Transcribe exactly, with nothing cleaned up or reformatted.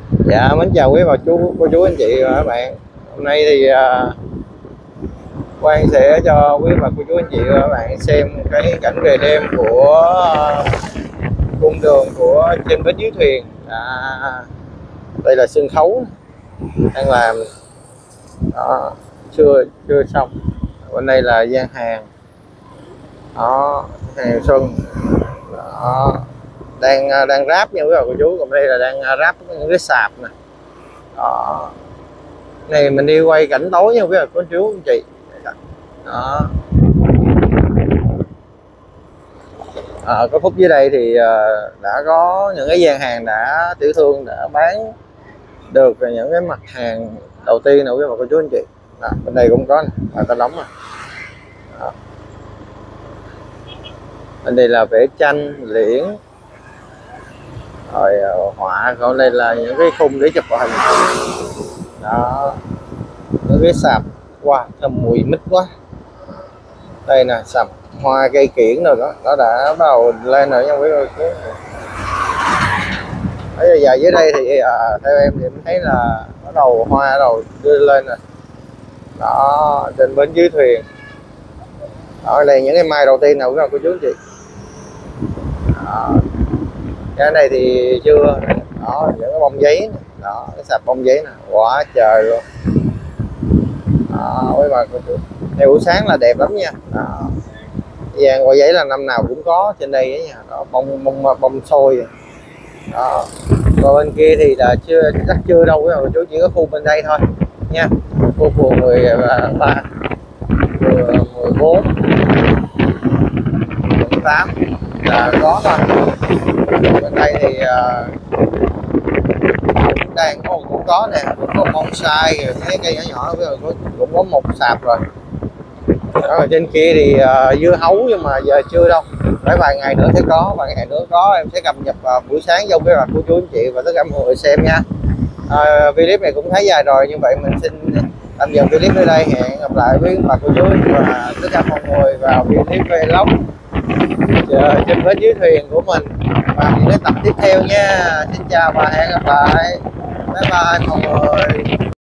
Dạ, mến chào quý bà chú, cô chú anh chị và các bạn. Hôm nay thì uh, Quang sẽ cho quý bà cô chú anh chị và các bạn xem cái cảnh về đêm của uh, cung đường của trên bến dưới thuyền. À, đây là sân khấu đang làm, đó, chưa chưa xong. Bên đây là gian hàng, đó, hàng xuân, đó, đang đang ráp nha quý bà cô chú. Còn đây là đang ráp những cái sạp nè. Đó, này mình đi quay cảnh tối nha quý bà cô chú anh chị. Đó. À, có phút dưới đây thì uh, đã có những cái gian hàng đã tiểu thương đã bán được những cái mặt hàng đầu tiên nữa quý bà cô chú anh chị. Đó, bên đây cũng có là ta đóng rồi. Đó. Bên đây là vẽ tranh liễn, rồi uh, họa, còn đây là những cái khung để chụp hình. Đó, những cái sạp, wow, thơm mùi mít quá. Đây nè, sạp hoa cây kiển rồi đó, nó đã bắt đầu lên rồi nha quý vị. Bây giờ dưới đây thì à, theo em thì em thấy là bắt đầu hoa bắt đầu đưa lên rồi. Đó, trên bến dưới thuyền. Đó, đây những cái mai đầu tiên nào quý cô chú chị. Đó. Cái này thì chưa. Đó, những cái bông giấy này. Đó, cái sạp bông giấy nè, quá trời luôn. Đó, quý bà cô chú. Đây buổi sáng là đẹp lắm nha. Đó. Vàng quả giấy là năm nào cũng có trên đây ấy nha. Đó, bông bông bông sôi. Đó. Còn bên kia thì là chưa, chắc chưa đâu quý bà chú, chỉ có khu bên đây thôi nha. Khu phường mười ba, mười bốn, mười tám là có thôi. Bên đây thì uh, đang có cũng có nè, cũng có bonsai rồi mấy cây nhỏ nhỏ cũng, cũng có một sạp rồi. Đó, ở trên kia thì uh, dưa hấu, nhưng mà giờ chưa đâu, phải vài ngày nữa sẽ có, vài ngày nữa có em sẽ cập nhật vào buổi sáng cho các bạn cô chú anh chị và tất cả mọi người xem nha. Uh, video này cũng thấy dài rồi, như vậy mình xin tạm dừng video ở đây. Hẹn gặp lại với bà cô chú và tất cả mọi người vào video vlog trên bến dưới thuyền của mình và những cái tập tiếp theo nha. Xin chào và hẹn gặp lại, bye bye mọi người.